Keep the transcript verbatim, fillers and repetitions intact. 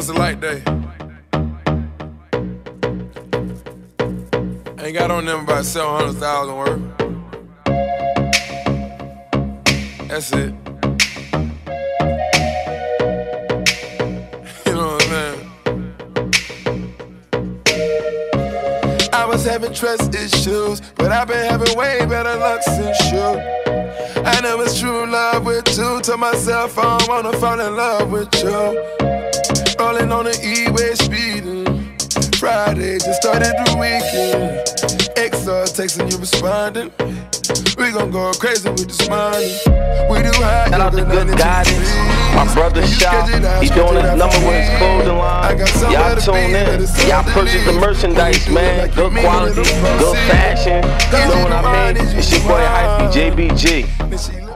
It's a light day. Ain't got on them about seven hundred thousand worth. That's it. You know what I'm saying? I was having trust issues, but I've been having way better luck since you. I know it's true love with you. Told myself I don't wanna fall in love with you. Rolling on the E-way speeding. Friday just started the weekend. X R texting you responding. We gon' go crazy with this money. We do high. Shout out to Good Guidance. My brother Shaw, he doing his number with his clothing line. Y'all tune in. Y'all purchase the merchandise, man. Good quality, good fashion. You know what I mean? It's your boy Hyphy, J B G.